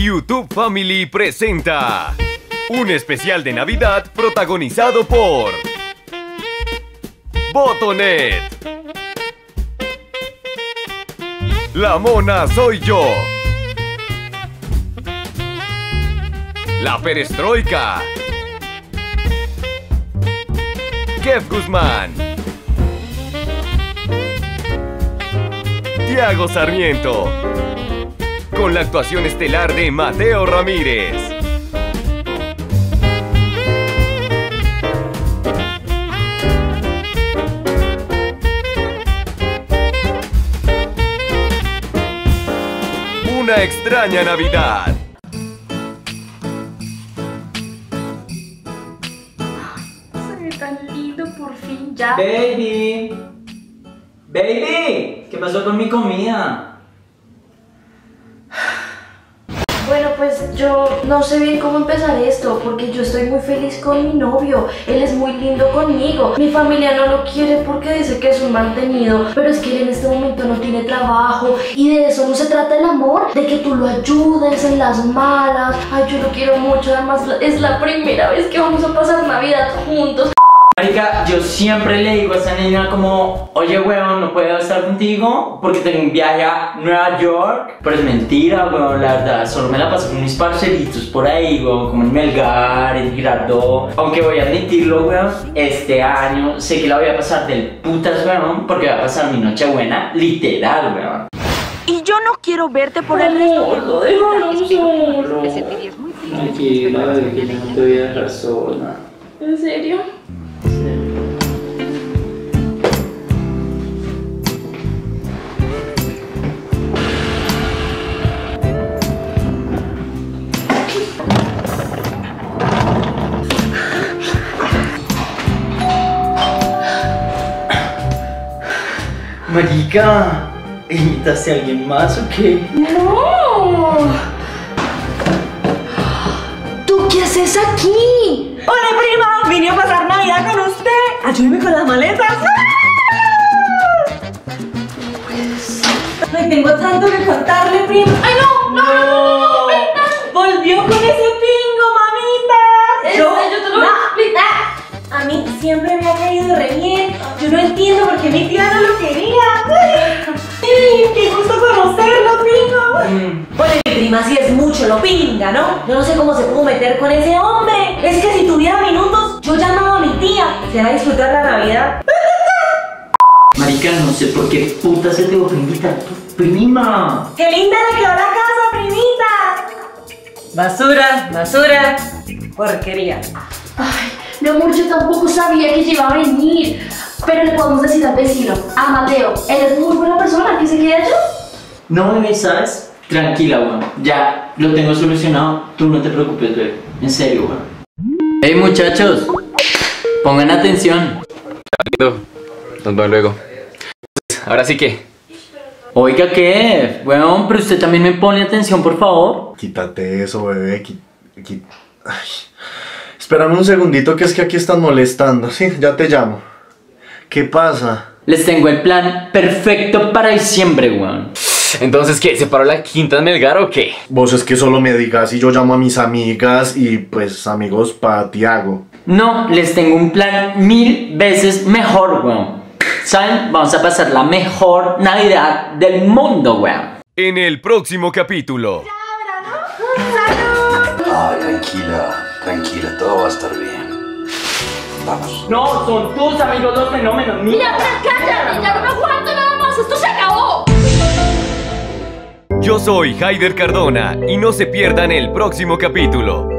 YouTube Family presenta un especial de Navidad protagonizado por Botonet, La Mona Soy Yo, La Perestroika, Kev Guzmán, Tiago Sarmiento, con la actuación estelar de Mateo Ramírez. Una extraña Navidad. Se ve tan lindo por fin ya. Baby, baby, ¿qué pasó con mi comida? Bueno, pues yo no sé bien cómo empezar esto, porque yo estoy muy feliz con mi novio. Él es muy lindo conmigo. Mi familia no lo quiere porque dice que es un mantenido, pero es que él en este momento no tiene trabajo y de eso no se trata el amor, de que tú lo ayudes en las malas. Ay, yo lo quiero mucho, además es la primera vez que vamos a pasar Navidad juntos. Marica, yo siempre le digo a esa niña como, oye weón, no puedo estar contigo porque tengo un viaje a Nueva York. Pero es mentira, weón, la verdad, solo me la paso con mis parceritos por ahí, weón, como en Melgar, en Girardot. Aunque voy a admitirlo, weón, este año sé que la voy a pasar del putas, weón, porque voy a pasar mi Nochebuena literal, weón. Y yo no quiero verte por el resto. Lo déjalo solo. Tranquila, que yo no te voy a dejar sola. ¿En serio? Marica, ¿invitaste a alguien más o qué? ¡No! ¿Tú qué haces aquí? Hola prima, vine a pasar Navidad con usted. Ayúdeme con las maletas. Pues... Ay, tengo tanto que contarle, prima. ¡Ay, no! Volvió con ese pingo, mamita. Yo te lo voy a explicar. A mí siempre me ha caído re bien. Yo no entiendo por qué mi tía no lo quería. Ay, qué gusto conocerlo, pingo. Bueno, mi prima, si es mucho lo pinga, ¿no? Yo no sé cómo se pudo meter con ese hombre. Es que si tuviera minutos, yo llamaba a mi tía. Se va a disfrutar la Navidad. Marica, no sé por qué puta se te ocurrió invitar a tu prima. ¡Qué linda le quedó la casa, primita! Basura, basura, porquería. Ay, mi amor, yo tampoco sabía que iba a venir. Pero le podemos decir al vecino, a Mateo, él es muy buena persona, que se quede allá. No, bebé, ¿sabes? Tranquila, weón. Ya lo tengo solucionado. Tú no te preocupes, bebé. En serio, weón. Hey, muchachos. Pongan atención. Nos vemos luego. Ahora sí que... Oiga, ¿qué? Weón, pero usted también me pone atención, por favor. Quítate eso, bebé. Ay. Espérame un segundito, que es que aquí están molestando. Sí, ya te llamo. ¿Qué pasa? Les tengo el plan perfecto para diciembre, weón. Entonces, ¿qué? ¿Se paró la quinta en Melgar o qué? Vos es que solo me digas y yo llamo a mis amigas y pues amigos para Tiago. No, les tengo un plan 1000 veces mejor, weón. ¿Saben? Vamos a pasar la mejor Navidad del mundo, weón. En el próximo capítulo. Ay, tranquila, todo va a estar bien. Vamos. No, son tus amigos los fenómenos. Mira, cállate, ya no me aguanto nada más, esto se acabó. Yo soy Haider Cardona y no se pierdan el próximo capítulo.